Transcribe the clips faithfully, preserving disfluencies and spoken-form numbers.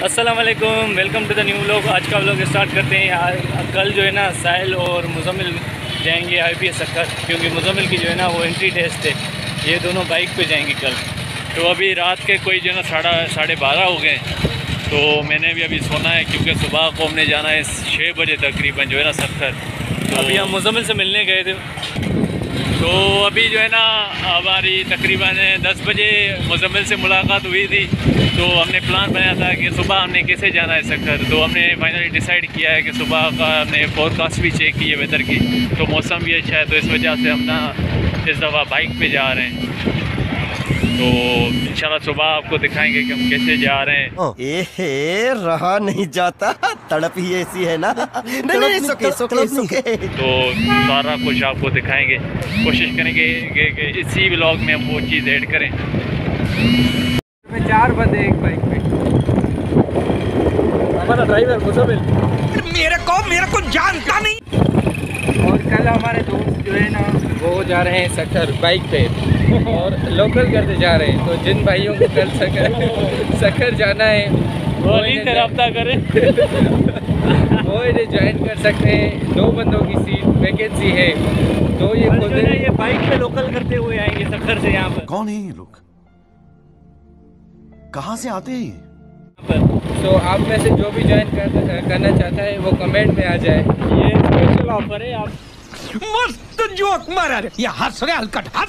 अस्सलाम वालेकुम, welcome to the new vlog. आज का व्लॉग स्टार्ट करते हैं। आज कल जो है ना साहिल और मुजम्मिल जाएंगे आई पी एस सक्कर, क्योंकि मुजम्मिल की जो है ना वो एंट्री टेस्ट है। ये दोनों बाइक पे जाएंगे कल। तो अभी रात के कोई जो है ना साढ़ा साढ़े बारह हो गए, तो मैंने भी अभी सोना है क्योंकि सुबह को हमने जाना है छः बजे तकरीबन जो है ना सक्कर। तो अभी हम मुजम्मिल से मिलने गए थे, तो अभी जो है ना हमारी तकरीबन दस बजे मुजम्मिल से मुलाकात हुई थी। तो हमने प्लान बनाया था कि सुबह हमने कैसे जाना है सक्कर। तो हमने फाइनली डिसाइड किया है कि सुबह का हमने फोरकास्ट भी चेक की है वेदर की, तो मौसम भी अच्छा है, तो इस वजह से हम ना इस दफ़ा बाइक पे जा रहे हैं। तो इंशाल्लाह सुबह आपको दिखाएंगे कि हम कैसे जा रहे हैं। एहे, रहा नहीं जाता, तड़प ही ऐसी है ना। नहीं नहीं सुके, सुके, सुके। तो सारा कुछ आपको दिखाएंगे, कोशिश करेंगे कि, कि इसी व्लॉग में हम वो चीज़ ऐड करें। चार बंदे एक बाइक पे, हमारा ड्राइवर मुजम्मिल मेरे को मेरे को जानता नहीं। और कल हमारे दोस्त जो है ना वो जा रहे हैं सक्कर बाइक पे और लोकल करते जा रहे हैं। तो जिन भाइयों को कल सक्कर सक्कर जाना है वो इन्हें रब्ता करें वो इन्हें ज्वाइन कर सकते हैं। दो बंदों की सीट वैकेंसी है, तो ये खुद ये बाइक पे लोकल करते हुए आएंगे सक्कर से यहाँ पर। कौन है ये लोग, कहाँ से आते हैं ये? तो आप में से जो भी ज्वाइन कर, करना चाहता है वो कमेंट में आ जाए। ये स्पेशल ऑफर है। आप मस्त जोक मारा रे, ये हंस रहे हलकट हंस।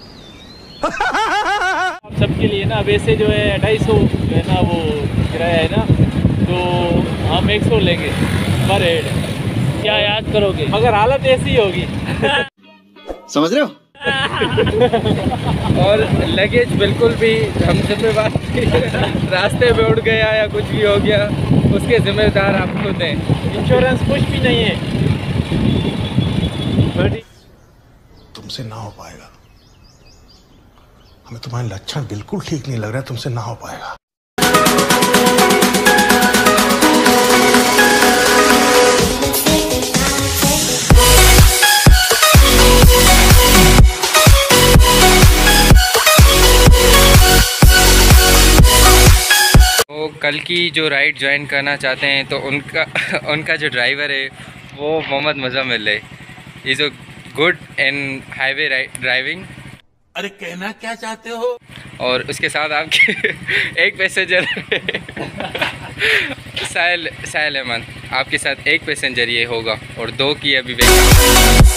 आप सबके लिए ना वैसे जो है ढाई सौ जो है ना वो किराया है ना, तो हम एक सौ लेंगे पर हेड। क्या याद करोगे, मगर हालत ऐसी होगी समझ रहे हो? और लगेज बिल्कुल भी हम जिम्मेवार रास्ते में उड़ गया या कुछ भी हो गया उसके जिम्मेदार आप खुद हैं। इंश्योरेंस कुछ भी नहीं है। तुमसे ना हो पाएगा, हमें तुम्हारे लक्षण बिल्कुल ठीक नहीं लग रहा है, तुमसे ना हो पाएगा। कल की जो राइड ज्वाइन करना चाहते हैं तो उनका उनका जो ड्राइवर है वो मोहम्मद मुजम्मिल है। Is a good in highway driving. अरे कहना क्या चाहते हो? और उसके साथ आपके एक पैसेंजर साहिल साहिल अहमद, आपके साथ एक पैसेंजर ये होगा और दो की अभी वैकेंसी।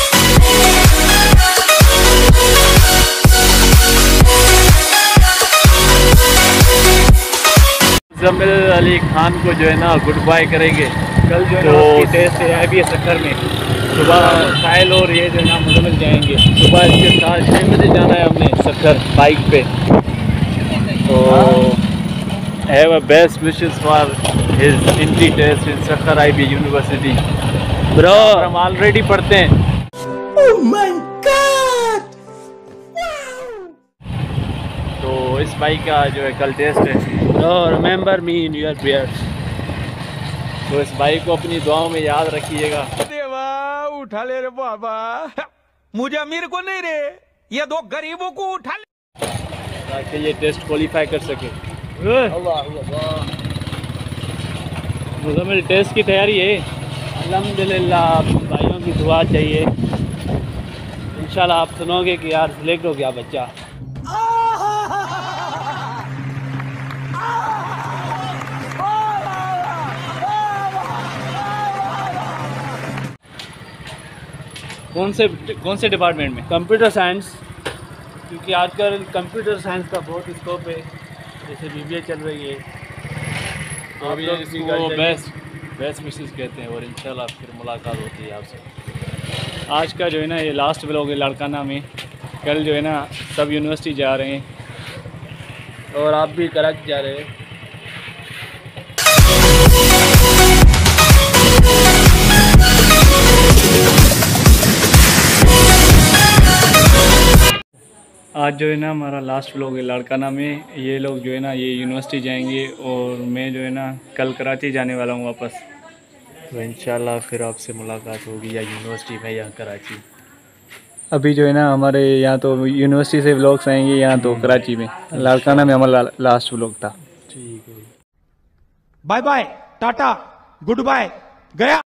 मुजम्मिल अली खान को जो है ना गुड बाय करेंगे। कल जो है ना उसकी टेस्ट है आई पी एस सक्कर में। सुबह साहिल और ये जो है ना मुजम्मिल जाएंगे। सुबह इसके साथ छः बजे जाना है हमने सक्कर बाइक पे। तो have a best wishes for his entry test in Sukkur I B university. Bro हम ऑलरेडी पढ़ते हैं। Oh my God! तो इस बाइक का जो है कल टेस्ट है। Bro remember me in your prayers. तो इस बाइक को अपनी दुआओं में याद रखिएगा। देवा उठा ले रे बाबा, मुझे अमीर को नहीं रे, ये दो गरीबों को उठा ले, ताकि ये टेस्ट क्वालिफाई कर सके। मुजम्मिल टेस्ट की तैयारी है। अल्हम्दुलिल्लाह, भाइयों की दुआ चाहिए। इंशाल्लाह आप सुनोगे कि यार सिलेक्ट हो गया बच्चा। कौन से कौन से डिपार्टमेंट में? कंप्यूटर साइंस, क्योंकि आजकल कंप्यूटर साइंस का बहुत स्कोप है। जैसे बी बी ए चल रही है, तो अभी इसको बेस्ट बेस्ट विशेस कहते हैं। और इंशाल्लाह फिर मुलाकात होती है आपसे। आज का जो है ना ये लास्ट व्लॉग है लड़काना में। कल जो है ना सब यूनिवर्सिटी जा रहे हैं और आप भी कराची जा रहे हैं। आज जो है ना हमारा लास्ट व्लॉग है लड़काना में। ये लोग जो है ना ये यूनिवर्सिटी जाएंगे और मैं जो है ना कल कराची जाने वाला हूँ वापस। तो इंशाल्लाह फिर आपसे मुलाकात होगी या यूनिवर्सिटी में या कराची। अभी जो है ना हमारे यहाँ तो यूनिवर्सिटी से व्लॉग्स आएंगे, यहाँ तो कराची में। लाड़काना में हमारा लास्ट व्लॉग था। ठीक है। Bye bye, tata, good bye, गया।